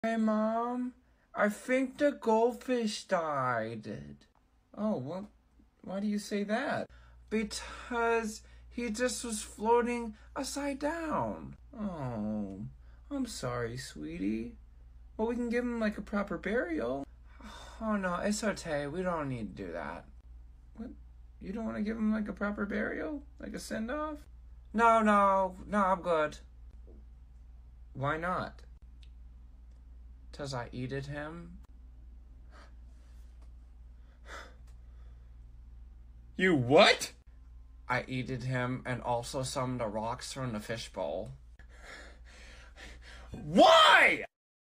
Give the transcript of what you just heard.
Hey, Mom, I think the goldfish died. Oh, well, why do you say that? Because he just was floating upside down. Oh, I'm sorry, sweetie. Well, we can give him like a proper burial. Oh, no, it's okay. We don't need to do that. What? You don't want to give him like a proper burial? Like a send-off? No, I'm good. Why not? 'Cause I eated him. You what? I eated him and also some of the rocks from the fishbowl. Why?